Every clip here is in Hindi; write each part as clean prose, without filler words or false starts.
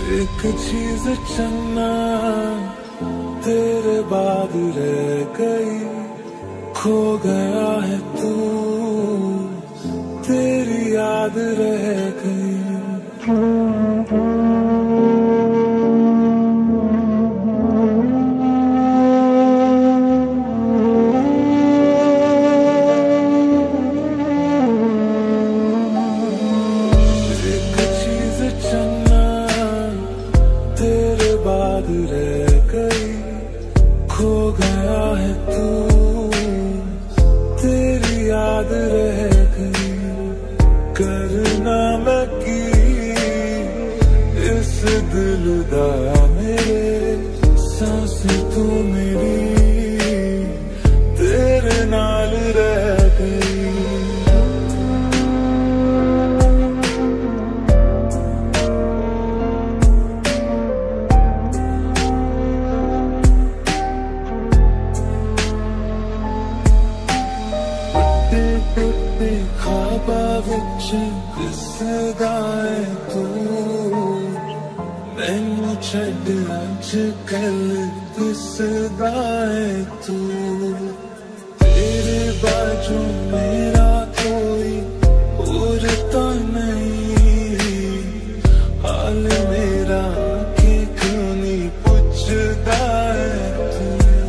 एक चीज चन्ना तेरे बाद रह गई, खो गया है तू, तेरी याद रह गई। एक चीज चन्ना तेरे बाद रह गई, खो गया है तू, तेरी याद रह गई। करना मैं की इस दिल दा मेरे, सांसें तू मेरी तेरे नाल रह गई। ख्वाबा विच दिसदा है तू, मैनू छड्ड अज कल दिसदा है तू। तेरे बाजू मेरा कोई और तो नहीं, हाल मेरा के क्यों नहीं पुछदा है तू।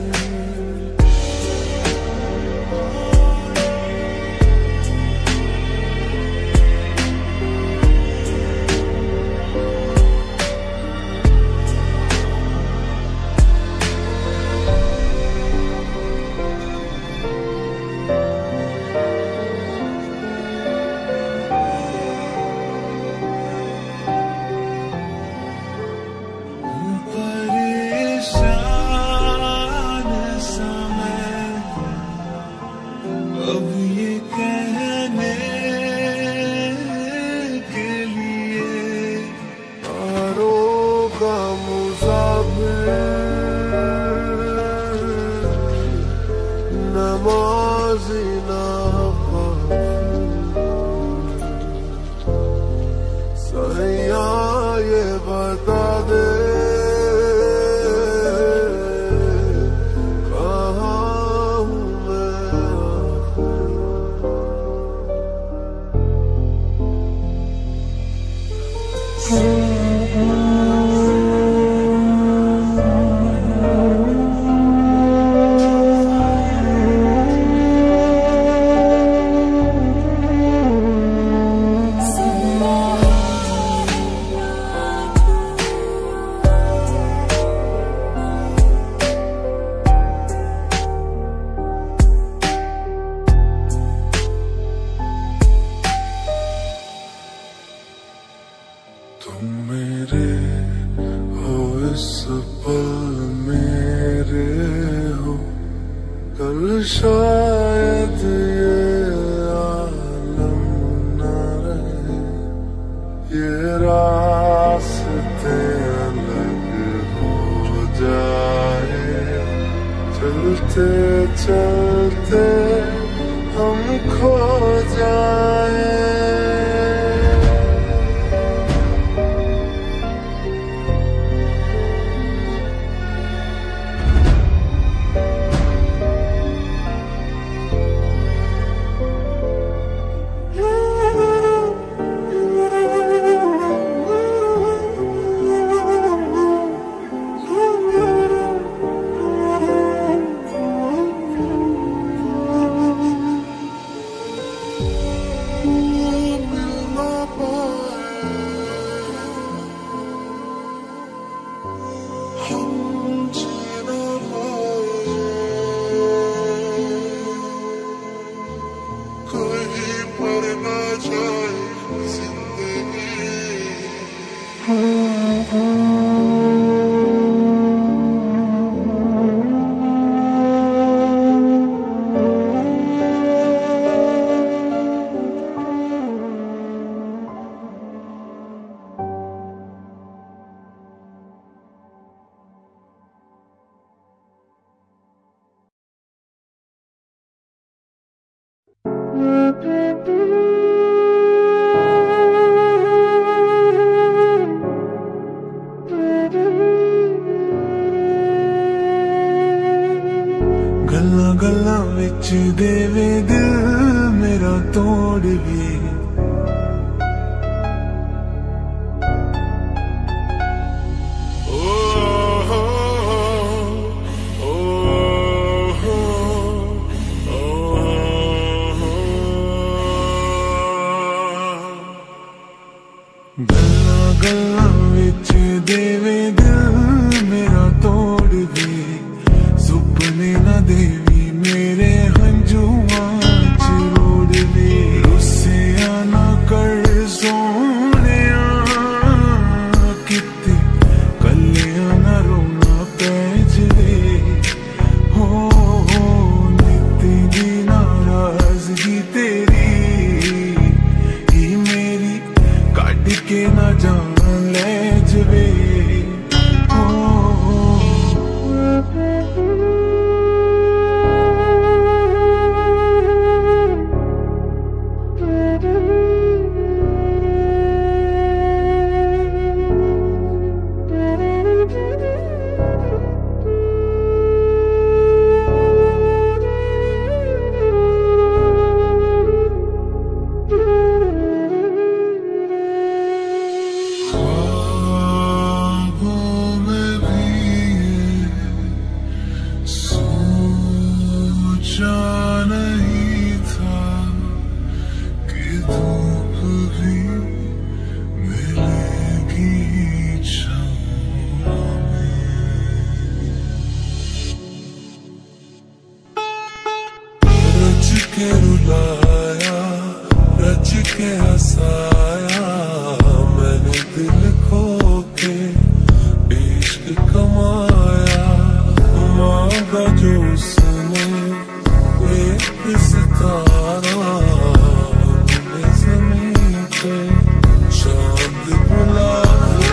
परेशान सा मैं अब ये कहने के लिए, आरों का मुसाफिर, नमाज़ी ना सैया ये बता दे तुम मेरे हो इस पल मेरे हो, कल शायद ये आलम न रहे, ये रास्ते अलग हो जाए, चलते चलते हम खो जाए। देवे दिल मेरा तोड़ भी। गल्ला गल्ला विच देवे दिल मेरा तोड़ भी। सुपने ना देवी मेरे हंजुआं च रोड़ भी। रुस्सिया ना कर सोहणिया किते कल्लिया ना रोना पै जवे। हो नित्ती दी नाराजगी तेरी ही मेरी काट के ना जान ले जवे। नहीं था कि धूप भी मिलेगी छाँव में। रच के रुलाया रच के हंसाया मैंने दिल खो के इश्क कमाया। मांगा जो उसने एक सितारा ज़मीन पे चांद बुलाया।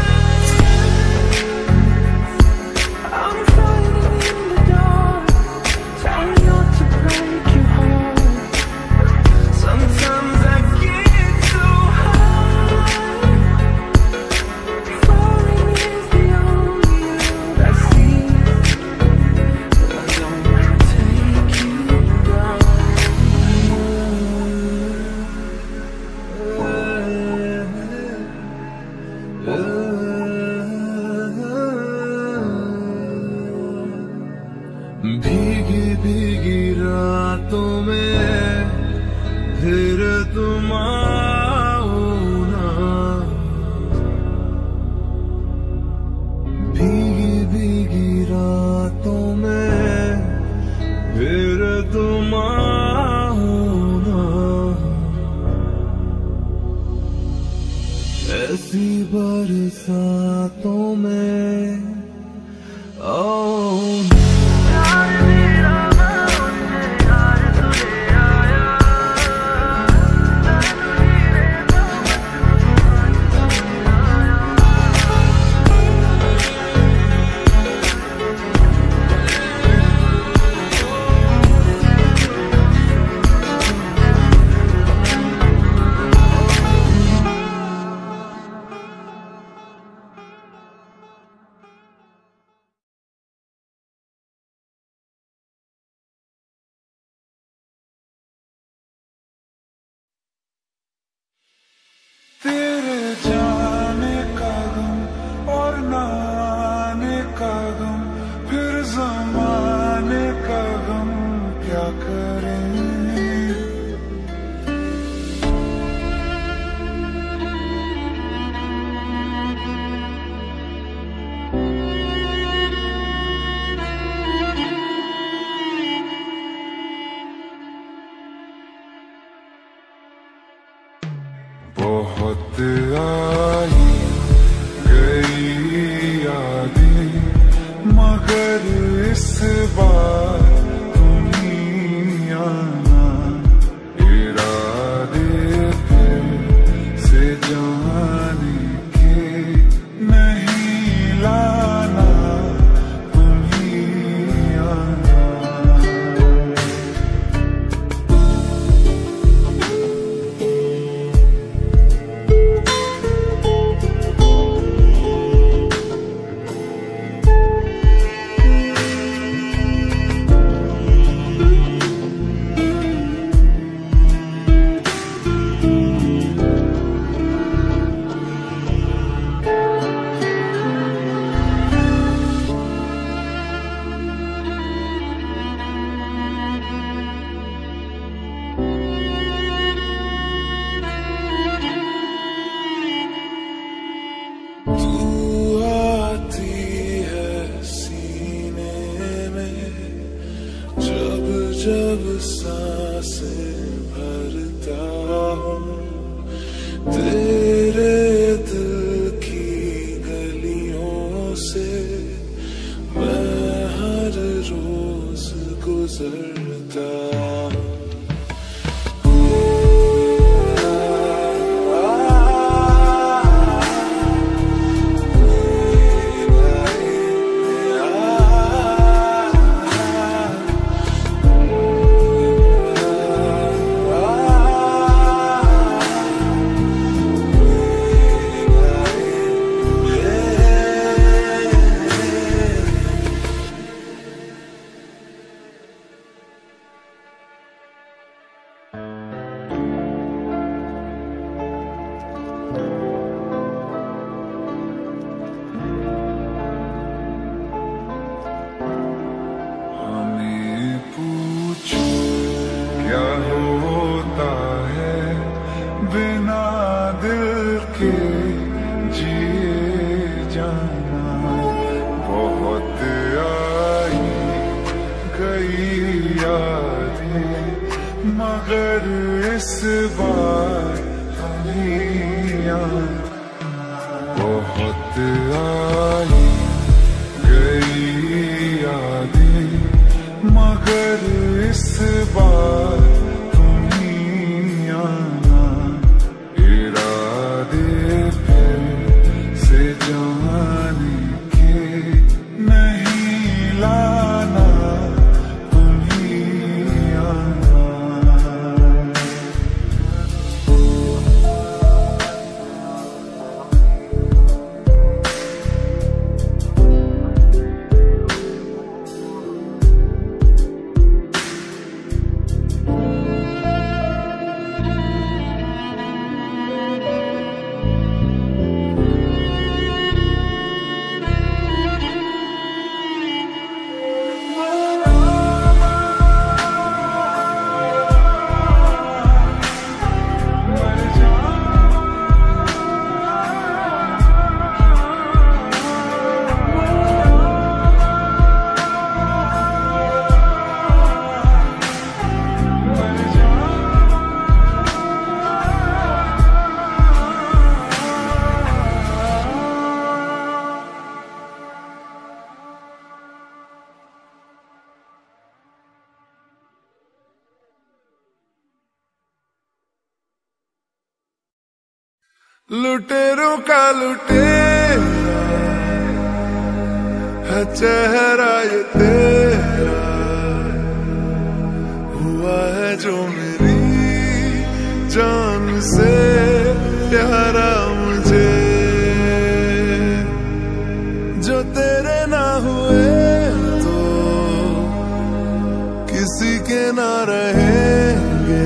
I'm fighting in the dark, trying not to break your heart. Sometimes I get so high, falling is the only road I see. I don't wanna take you down. भीगी भीगी रातों में फिर तुम आओ ना। भीगी भीगी रातों में फिर तुम आओ ना। ऐसी बरसातों में आओ ना। तू आती है सीने में, जब जब सांसें भरता हूँ, तेरे दिल की गलियों से मैं हर रोज गुजरता हूँ। मगर इस बार बहुत आई गई यादें, मगर इस बार तुम्हीं आना। इरादे फिर से जाने के नहीं लाना, लुटेरों का लुटेरा है चेहरा ये तेरा, हुआ है जो मेरी जान से प्यारा मुझे। जो तेरे ना हुए तो किसी के ना रहेंगे,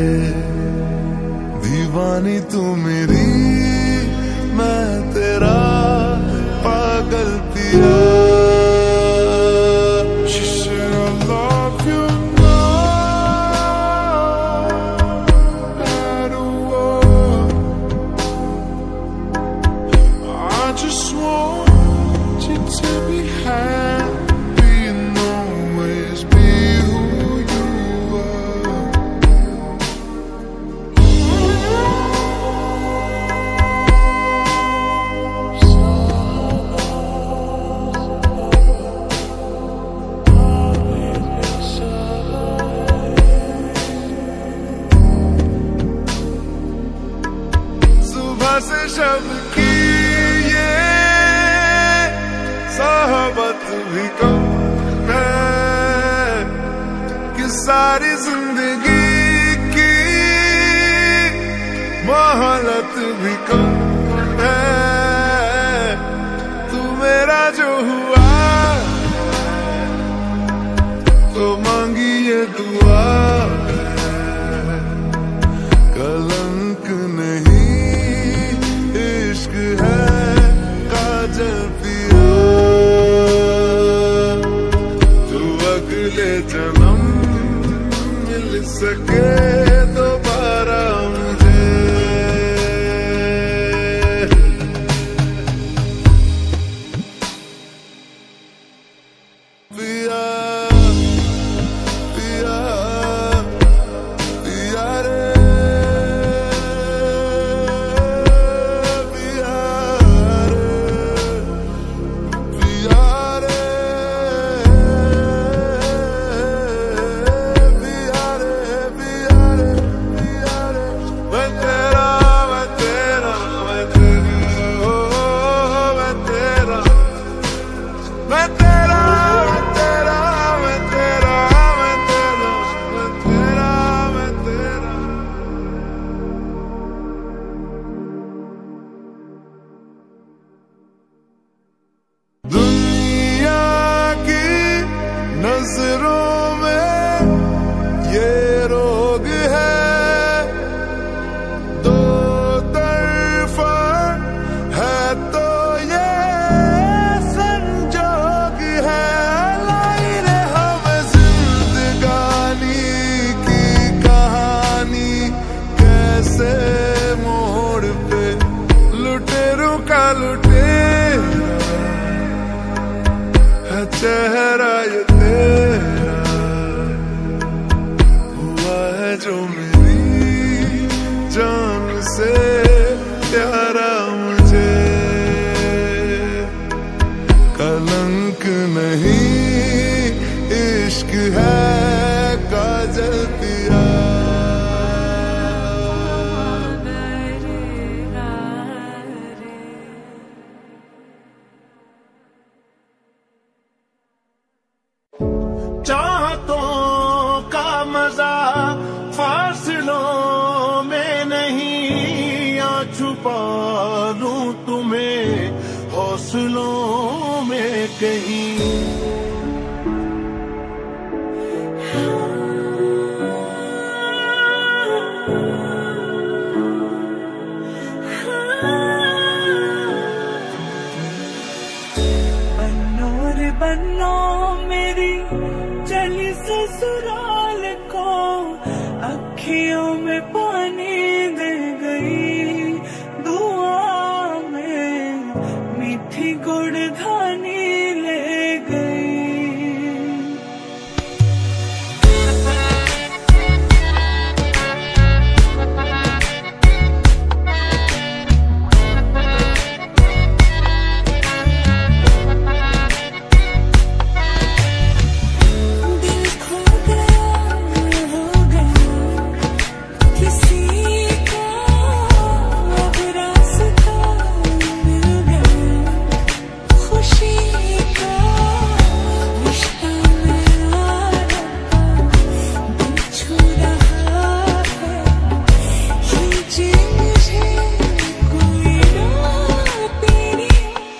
दीवानी तू मेरी मैं तेरा पागल पिया। She said I love you now, matter what. I just want you to be happy and always be who you are. से शब्द की ये साहबत भी कम है कि सारी जिंदगी की मोहलत भी कम है। तू मेरा जो हुआ तो मांगी ये दुआ, कलंक नहीं है काजल पिया। तू अगले जन्म मिल सके दोबारा मुझे। दुनिया की नजरों में ये रोग है, दो तरफा है तो ये संजोग है। लाई रे हमें जिंदगानी की कहानी, कैसे मोड़ पे लुटेरों का लुटेरा है चेहरा ये तेरा, हुआ है जो मेरी जान से प्यारा मुझे। कलंक नहीं इश्क है काजल पिया। चाहतों का मजा फासलों में नहीं, या छुपा लूं तुम्हें हौसलों में कहीं। बनो रे बनो मेरी चली ससुराल को, अखियों में पानी दे गई दुआ में, मीठी गुड़धानी ले गई। दिल खो गया हो गया किसी का, अब रास्ता मिल गया खुशी का। रिश्ता मेरा रब्बा दिल छू रहा है, खींचे मुझे कोई राह तेरी।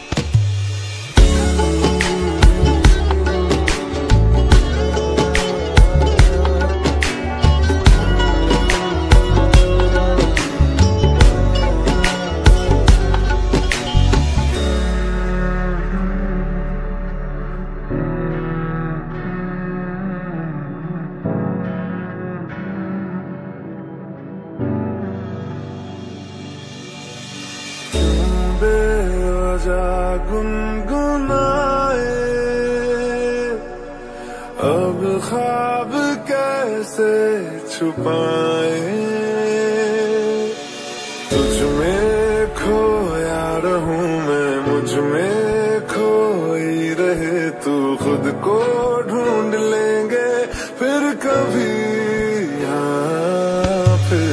बेवजह गुनगुनाए अब ख्वाब कैसे छुपाए, तुझ में खोया रहूं मैं, मुझ में खोई रहे तू, खुद को ढूंढ लेंगे फिर कभी यहाँ फिर।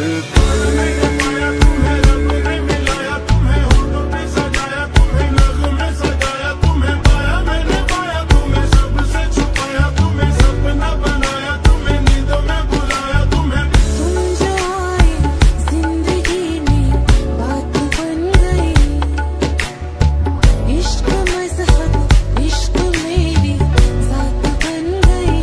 इश्क मज़हब इश्क मेरी ज़ात बन गई।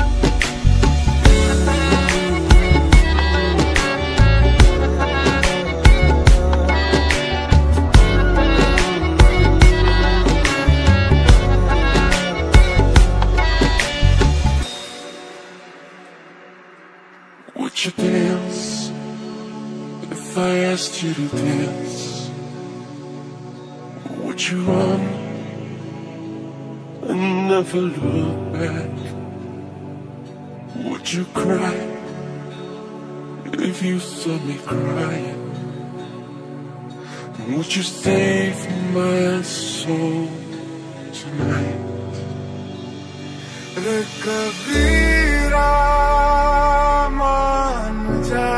Would you dance if I asked you to dance? Would you run and never look back? Would you cry if you saw me crying? Would you save my soul tonight? रे कबीरा मान जा,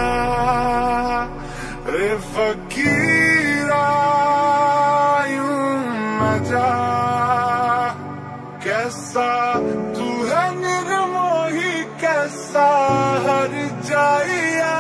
रे फकीरा यूं न जा। कैसा तू है निर्मोही, कैसा हर जाइया।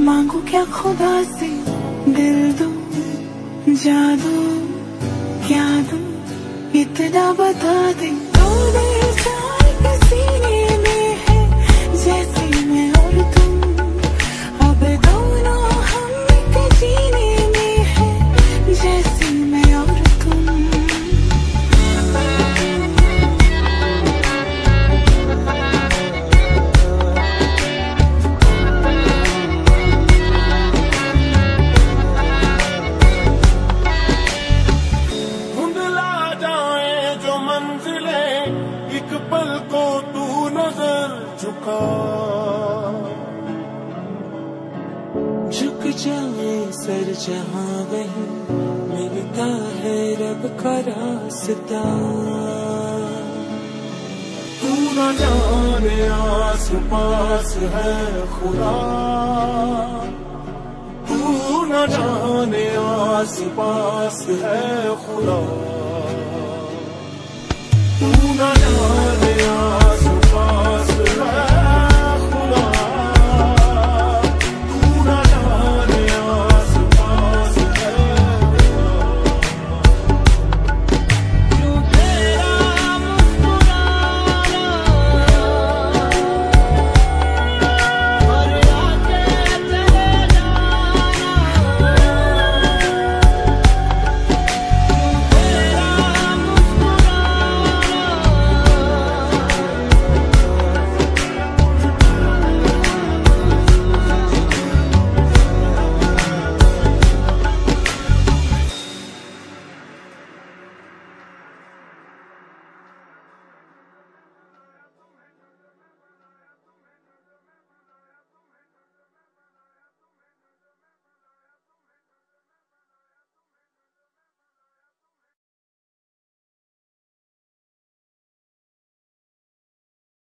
मांगू क्या खुदा से, दिल दूं जादू क्या दूं, इतना बता दे। दो दिल चार के सीने में है, जैसे मैं और तुम, अब दोनों हम के जीने में है, जैसे मैं और तुम। एक पल को तू नजर झुका, झुक जाए सर जहां वहीं मिलता है रब का रास्ता। तू न जाने आस पास है खुदा, तू न जाने आस पास है खुदा, तू न जाने आस